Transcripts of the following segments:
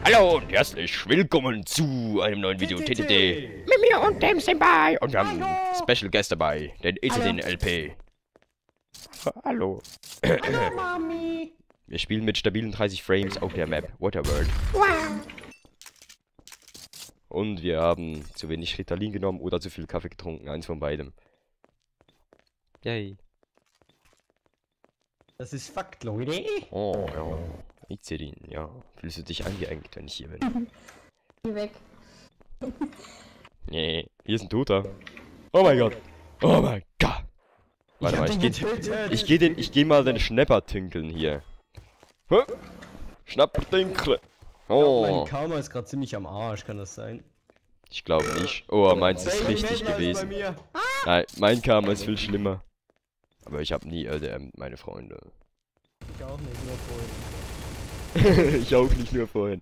Hallo und herzlich willkommen zu einem neuen Video TTT mit mir und dem Senpai. Und wir haben einen Special Guest dabei, den ECD LP. Hallo. Hallo, Mami. Wir spielen mit stabilen 30 Frames auf der Map Waterworld. Wow. Und wir haben zu wenig Ritalin genommen oder zu viel Kaffee getrunken, eins von beidem. Yay. Das ist Fakt, Leute. Oh, ja. ECD, ja. Fühlst du dich eingeengt, wenn ich hier bin? Geh weg. Nee, hier ist ein Toter. Oh mein Gott. Oh mein Gott. Warte mal, ich geh mal den Schnepper tünkeln hier. Huh? Schnapper tünkeln. Oh. Mein Karma ist gerade ziemlich am Arsch, kann das sein? Ich glaube nicht. Oh, meins ist richtig gewesen. Nein, mein Karma ist viel schlimmer. Aber ich habe nie LDM, meine Freunde. Ich auch nicht, nur vorhin. Ich auch nicht, nur vorhin.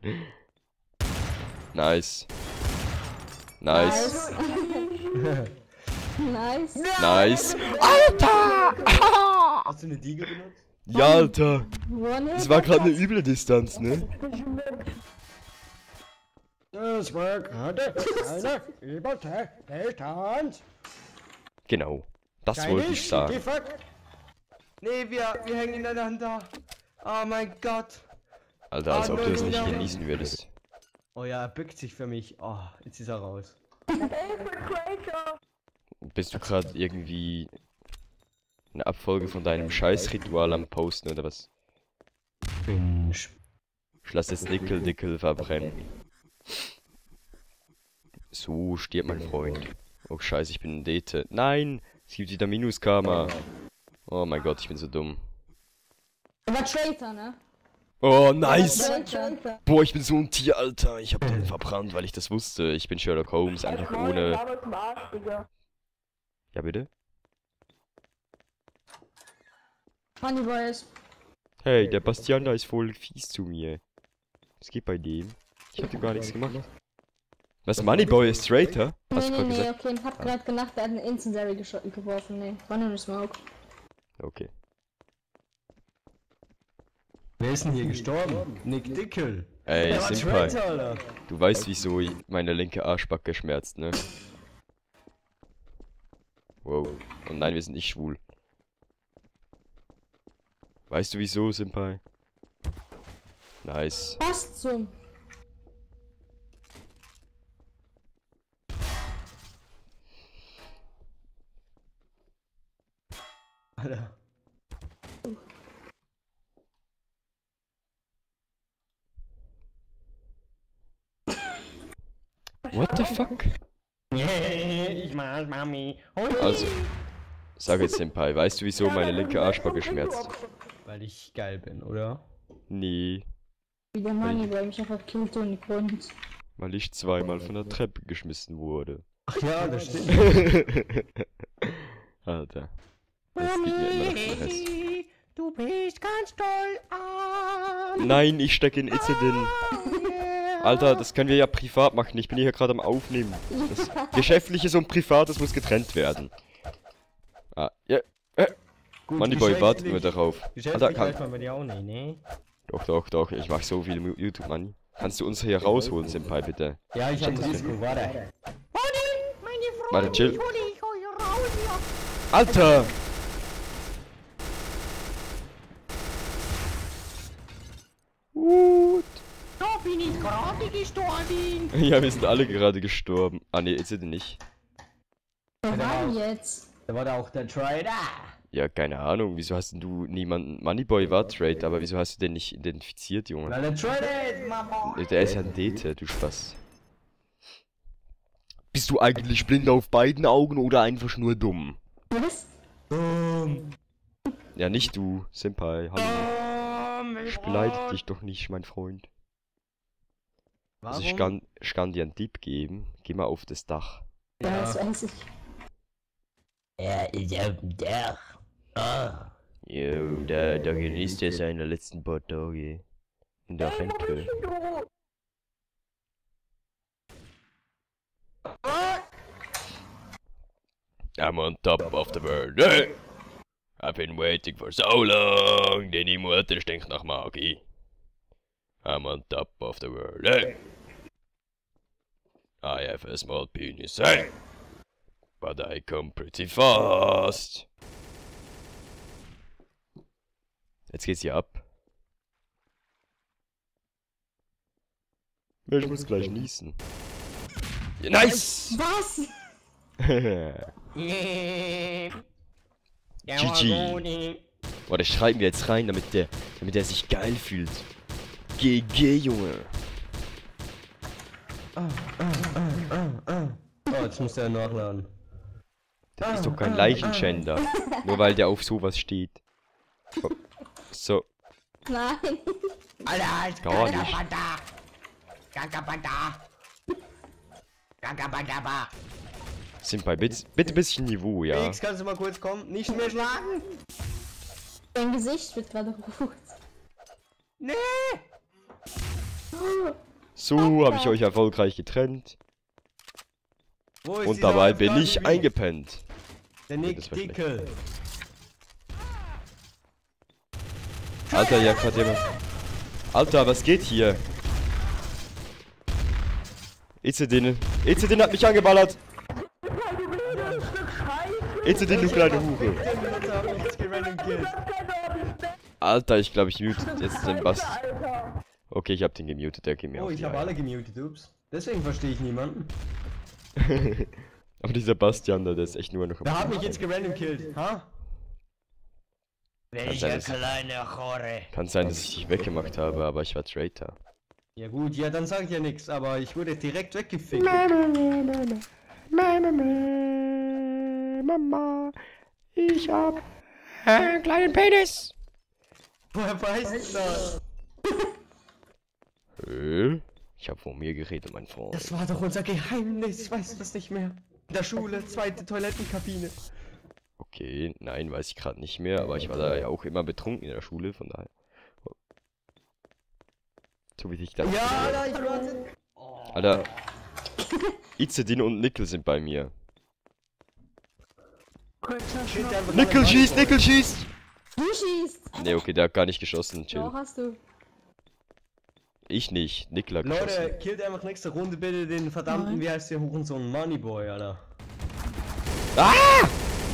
Nice. Nice. Nice. Nice. Alter! Hast du eine Diege benutzt? Ja, Alter. One Das war gerade eine üble Distanz, ne? Das war gerade eine übliche Distanz. Genau. Das wollte ich sagen. Nee, wir hängen ineinander. Oh mein Gott. Alter, als ob du es nicht genießen würdest. Oh ja, er bückt sich für mich. Oh, jetzt ist er raus. Bist du gerade irgendwie eine Abfolge von deinem Scheißritual am Posten oder was? Binge. Ich lass jetzt Nickel verbrennen. So stirbt mein Freund. Oh scheiße, ich bin ein Dete. Nein! Es gibt wieder Minus-Karma. Oh mein Gott, ich bin so dumm. Aber Traitor, ne? Oh, nice! Traitor. Boah, ich bin so ein Tier, Alter. Ich hab den verbrannt, weil ich das wusste. Ich bin Sherlock Holmes, einfach ohne... Ja, bitte? Funny Boys. Hey, der Bastianer ist voll fies zu mir. Was geht bei dem? Ich hab ihm gar nichts gemacht. Was, Moneyboy ist Traitor? Hast du gerade Nee, gesagt? okay, ich hab grad gedacht, er hat eine Incendiary geworfen. Nee, war nur eine Smoke. Okay. Wer ist denn hier gestorben? Nick Dickel. Ey, Der war Senpai, Traitor, Alter. du weißt, wieso meine linke Arschbacke schmerzt, ne? Wow. Und nein, wir sind nicht schwul. Weißt du wieso, Senpai? Nice. Was zum? Alter. What the fuck? Ich mag Mami. Also, sag jetzt, Senpai, weißt du wieso meine linke Arschbacke schmerzt? Weil ich geil bin, oder? Nee, Wie der Money Boy mich einfach killt ohne Grund. weil ich zweimal von der Treppe geschmissen wurde. Ach ja, das stimmt. Alter. Das gibt mir immer noch Stress. Du bist ganz toll an. Nein, ich stecke in Itzedin. Alter, das können wir ja privat machen. Ich bin hier gerade am Aufnehmen. Das Geschäftliches und Privates muss getrennt werden. Ah, ja. Gut, Moneyboy, warten wir darauf. Alter, weiß man bei dir auch nicht, ne? Doch. Ich mach so viel YouTube-Money. Kannst du uns hier rausholen, Senpai, bitte? Ja, ich hab ein Disco, warte. Warte, chill. Alter! What? Da bin ich gerade gestorben. Ja, wir sind alle gerade gestorben. Ah, ne, ist er denn nicht? Wer war denn jetzt? Da war da auch der Trader. Ja, keine Ahnung. Wieso hast denn du niemanden... Moneyboy war Trade, aber wieso hast du den nicht identifiziert, Junge? Weil der Trader ist, Mama. Der ist ja ein Dete, du Spaß. Bist du eigentlich blind auf beiden Augen oder einfach nur dumm? Was? Ja, nicht du, Senpai. Hallo. Ich beleidige dich doch nicht, mein Freund. Also ich kann dir einen Tipp geben. Geh mal auf das Dach. Ja, das weiß ich. Er ist auf dem Dach. Ah. Jo, da genießt er seine letzten paar Tage. In der Rente. I'm on top of the world. Hey! I've been waiting for so long. Deine Mutter stinkt nach Magie. I'm on top of the world, hey! I have a small penis, hey! But I come pretty fast! Jetzt geht's hier ab. Ich muss gleich niesen. Ja, nice! Was? GG. Boah, das schreiben wir jetzt rein, damit der sich geil fühlt. GG, Junge. Oh, jetzt muss der nachladen. Das ist doch kein Leichenschänder. Nur weil der auf sowas steht. Oh. So, Nein. Alter, gar nicht. Sind bei bitte bisschen Niveau, ja. Felix, kannst du mal kurz kommen? Nicht mehr schlagen? Dein Gesicht wird gerade rot. Nee! So habe ich euch erfolgreich getrennt. Wo ist Und dieser dabei bin Afghani ich Felix? eingepennt. Der Das Nick war schlecht. Dickel. Alter, ja, gerade jemand. Alter, was geht hier? Ezedin hat mich angeballert. Ezedin, du kleine Hure. Alter, ich glaube, ich mute jetzt den Bass. Okay, ich hab den gemutet, der geht mir Oh, auf ich die habe Eier. alle gemutet, ups. Deswegen verstehe ich niemanden. Aber dieser Bastian da, der ist echt nur noch am Wer hat mich jetzt gerandom killt, ha? Welcher kleine Chore. Kann sein, dass ich dich weggemacht habe, aber ich war Traitor. Ja gut, ja dann sag ich ja nichts, aber ich wurde direkt weggefickt. Mama, ich hab einen kleinen Penis. Woher weißt du das? Ich hab von mir geredet, mein Freund. Das war doch unser Geheimnis, ich weiß das nicht mehr. In der Schule, zweite Toilettenkabine. Okay, nein, weiß ich gerade nicht mehr, aber ich war da ja auch immer betrunken in der Schule, von daher. So wie ich das. Ja, Alter, ich warte. Alter. Izedin und Nickel sind bei mir. Nickel schießt, Nickel schießt! Du schießt. Ne, okay, der hat gar nicht geschossen, Doch, chill. hast du. Ich nicht, Nickel hat Leute, geschossen. killt einfach nächste Runde bitte den verdammten, Nein. wie heißt der Hurensohn? Moneyboy, Alter. Ah!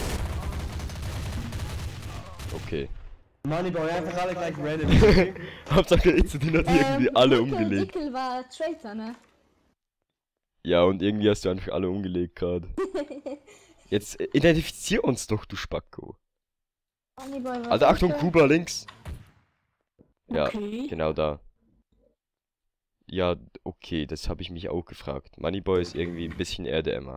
Okay. Moneyboy, einfach alle gleich random. Hauptsache Izedin hat irgendwie alle umgelegt. Nickel war Traitor, ne? Ja, und irgendwie hast du einfach alle umgelegt gerade. Jetzt identifizier uns doch, du Spacko. Moneyboy war Alter, Achtung, Traitor. Kuba links. Ja, Okay. genau da. Ja, okay, das habe ich mich auch gefragt. Moneyboy ist irgendwie ein bisschen Erde-Emma.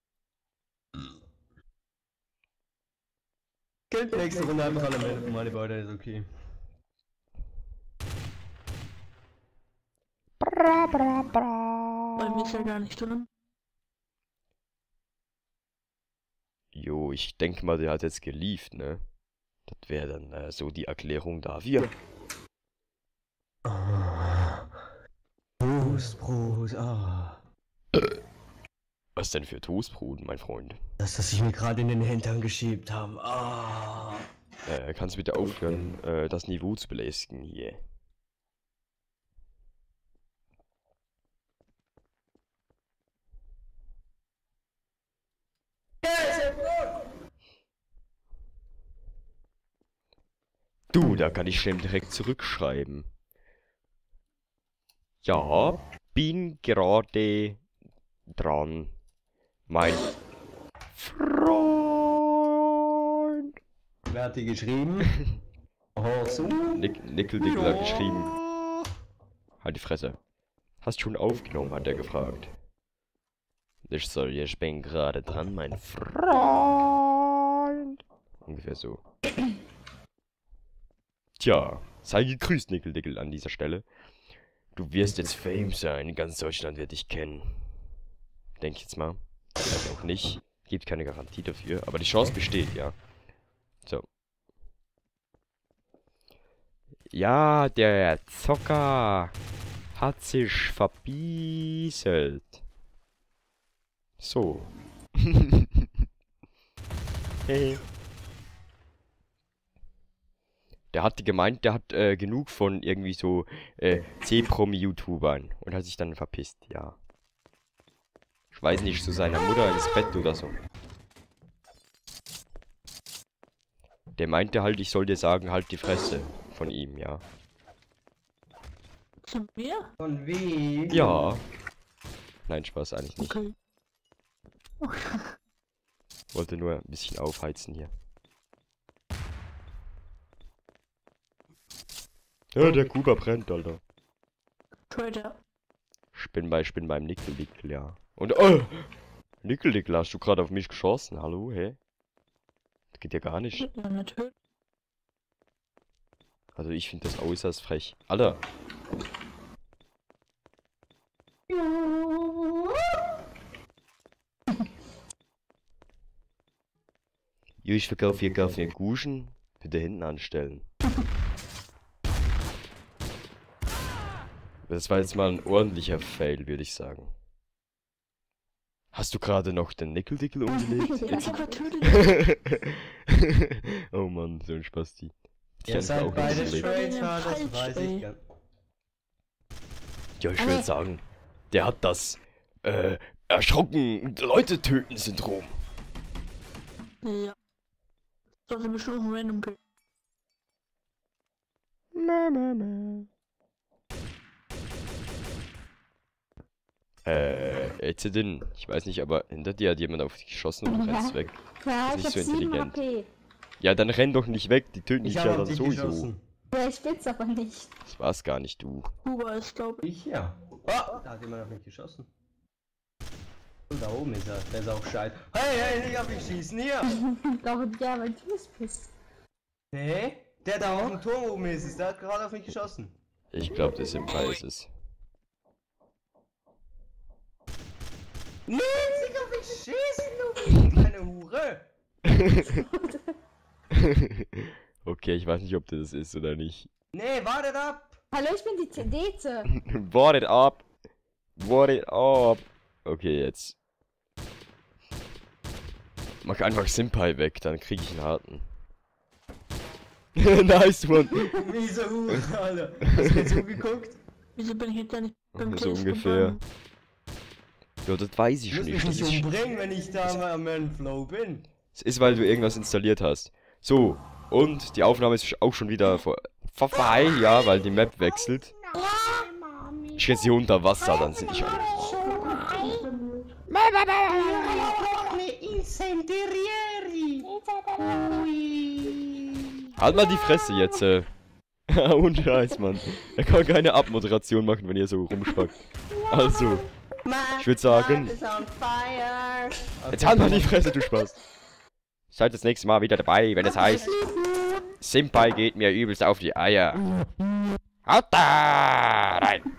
Killt nächste Runde einfach alle Moneyboy, der ist okay. Bei mir ist er gar nicht drin. Jo, ich denke mal, der hat jetzt gelieft, ne? Das wäre dann so die Erklärung dafür. Toastbrot, Was denn für Toastbrot, mein Freund? Das, was ich mir gerade in den Hintern geschiebt habe. Kannst du bitte aufhören, das Niveau zu belästigen hier? Du, da kann ich schon direkt zurückschreiben. Ja, bin gerade dran. Mein Freund. Wer hat die geschrieben? Oh, so. Nickel hat geschrieben. Halt die Fresse. Hast schon aufgenommen, hat er gefragt. Ich bin gerade dran, mein Freund. Ungefähr so. Tja, sei gegrüßt, Nickel an dieser Stelle. Du wirst jetzt Fame sein, ganz Deutschland wird dich kennen. Denk ich jetzt mal. Vielleicht auch nicht. Gibt keine Garantie dafür, aber die Chance besteht, ja. So. Ja, der Zocker hat sich verbieselt. So. Hey. Der hatte gemeint, der hat genug von irgendwie so C-Promi-YouTubern und hat sich dann verpisst, ja. Ich weiß nicht, zu seiner Mutter ins Bett oder so. Der meinte halt, ich soll dir sagen, halt die Fresse von ihm, ja. Zu mir? Von wie? Ja. Nein, Spaß, eigentlich nicht. Okay. Wollte nur ein bisschen aufheizen hier. Ja, der Kuba brennt, Alter. Trader. Spinn beim Nickel-Dickel, ja. Und, oh! Nickel-Dickel, hast du gerade auf mich geschossen? Hallo, hä? Das geht ja gar nicht. Ja, natürlich. Also ich finde das äußerst frech. Alter! Jo, ich verkaufe hier Kaffee und Kuchen. Bitte hinten anstellen. Das war jetzt mal ein ordentlicher Fail, würde ich sagen. Hast du gerade noch den Nickel-Dickel umgelegt? Ja, natürlich. Oh Mann, so ein Spasti. Ich Ihr hab seid auch beide nicht Traitor, überlegt. das weiß ich gar nicht. Ja, ich würde sagen, der hat das erschrocken Leute töten Syndrom. Ja. Sollte bestimmt ein Random Kill. Jetzt denn? Ich weiß nicht, aber hinter dir hat jemand auf dich geschossen und du rennst weg. Ja, Das ich ist hab nicht so 7 intelligent. HP. Ja, dann renn doch nicht weg, die töten dich Ich ja habe dann auf dich sowieso. geschossen. Ja, ich bin's aber nicht. Das war's gar nicht, du. Kuba ist, glaube ich. Ich ja. Oh, da hat jemand auf mich geschossen. Und da oben ist er, der ist auch scheiße. Hey, nicht auf mich schießen, hier! Doch, ja, weil du es bist. Nee, der da auf dem Turm oben ist, der hat gerade auf mich geschossen. Ich glaube, das Simpai ist es. Nee, nicht auf mich schießen, du kleine Hure! Okay, ich weiß nicht, ob das ist oder nicht. Nee, wartet ab! Hallo, ich bin die Deze. Wartet ab! Wartet ab! Okay, jetzt. Mach einfach Simpai weg, dann krieg ich einen harten. Nice one! Miese Hure, Alter. Hast du mir zugeguckt? Wieso bin ich jetzt da nicht beim So Teleskop ungefähr. dran? Ja, das weiß ich Ich muss nicht. mich Das nicht ist, umbringen, wenn ich da mal am Flow bin. es ist, weil du irgendwas installiert hast. So, und die Aufnahme ist auch schon wieder vorbei, ja, weil die Map wechselt. Ich jetzt hier unter Wasser, dann sind ich alle. Halt mal die Fresse jetzt, Und Scheiß, Mann. Er kann keine Abmoderation machen, wenn ihr so rumspackt. Also, ich würde sagen, jetzt halt mal die Fresse, du Spaß. Seid das nächste Mal wieder dabei, wenn es heißt, Simpai geht mir übelst auf die Eier. Haut da rein!